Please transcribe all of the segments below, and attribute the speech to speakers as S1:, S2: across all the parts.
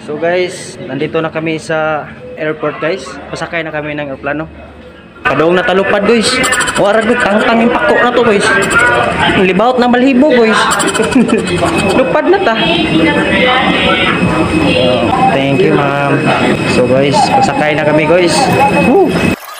S1: So guys, nandito na kami sa airport guys. Pasakay na kami ng aeroplano. Padong natalupad guys. Wara gud tangtang yung pako na to guys. Libawt na malhibo guys. Lupad na ta. Thank you ma'am. So guys, pasakay na kami guys. Woo!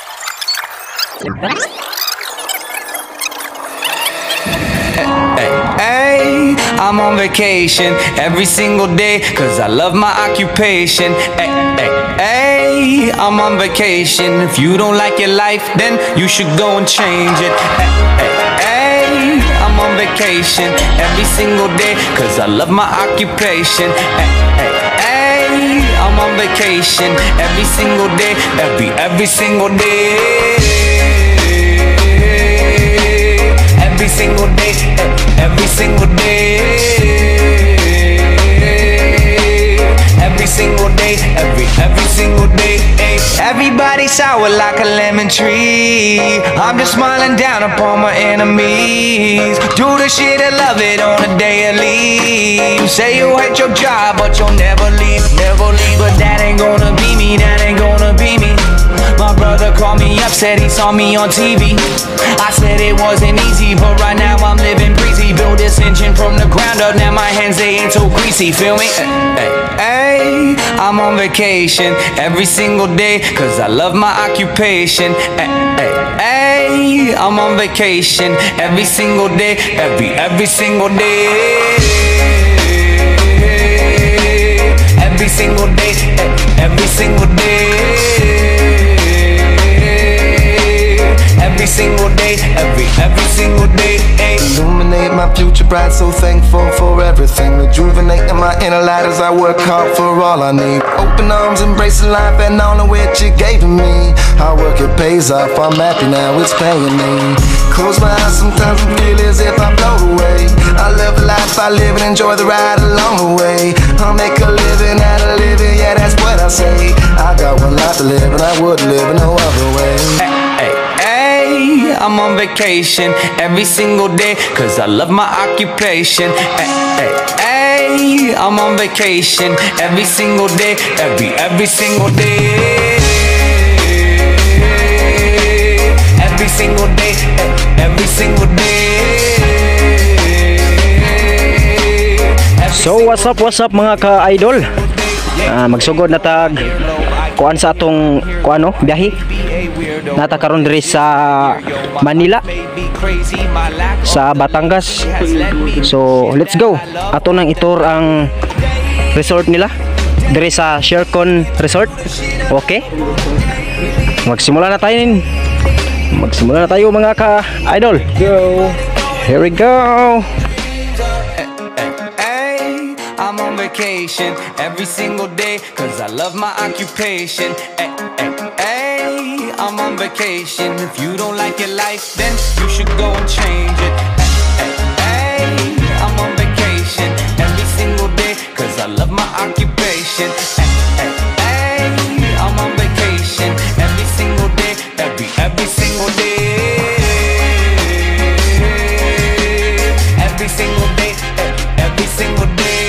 S2: Hey, I'm on vacation every single day, cause I love my occupation. Hey, I'm on vacation. If you don't like your life, then you should go and change it. Hey, I'm on vacation every single day, cause I love my occupation. Hey, I'm on vacation every single day, every single day. Every single day, every single day. Every single day, every single day. Everybody sour like a lemon tree. I'm just smiling down upon my enemies. Do the shit and love it on a daily. Say you hate your job, but you'll never leave, never leave. But that ain't gonna be me, that ain't gonna be me. My brother called me up, said he saw me on TV. I said it wasn't easy, but right now I'm living breezy. Build this engine from the ground up, now my hands they ain't so greasy, feel me? Hey, I'm on vacation every single day, cause I love my occupation. Hey, I'm on vacation every single day, every single day. Every single day, every single day. Every single day, every single day.
S3: Illuminate my future bright, so thankful for everything. Rejuvenating my inner light as I work hard for all I need. Open arms, embracing life and all of which you gave to me. Hard work, it pays off, I'm happy now, it's paying me. Close my eyes sometimes and feel as if I float away. I live a life I live and enjoy the ride along the way. I'll make a living out of living, yeah, that's what I say. I got one life to live and I would live in no other way.
S2: Hey, I'm on vacation every single day, cause I love my occupation. Hey, I'm on vacation every single day, every single day. Every single day, every single day.
S1: So what's up mga ka-idol? Magsugod na tag kuan sa atong kuano biyahe. Nata karon diri sa Manila, sa Batangas. So let's go. Ato nang itur ang resort nila diri sa Shercon Resort. Okay, magsimula na tayo. Magsimula na tayo mga ka-idol. Go. Here we go.
S2: I'm on vacation every single day, cause I love my occupation. Hey, I'm on vacation. If you don't like your life, then you should go and change it. Hey, I'm on vacation every single day, cause I love my occupation. Hey, I'm on vacation every single day, every single day. Every single day, every single day.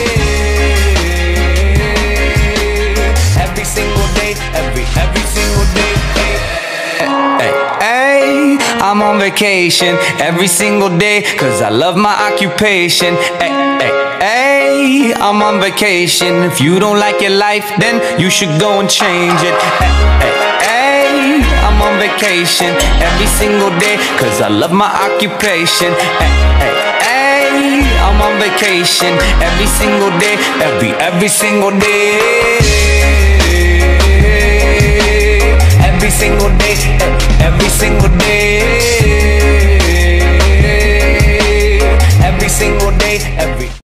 S2: Every single day, every single day. Hey, I'm on vacation every single day, cause I love my occupation. Hey, I'm on vacation. If you don't like your life, then you should go and change it. Hey, I'm on vacation every single day, cause I love my occupation. Hey, I'm on vacation every single day, every single day.